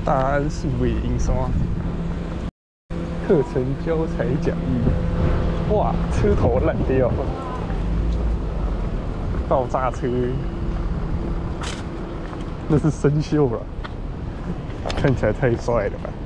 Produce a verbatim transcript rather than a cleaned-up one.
大安市尾银山课程教材讲义，哇，车头烂掉了，爆炸车，那是生锈了，看起来太帅了吧！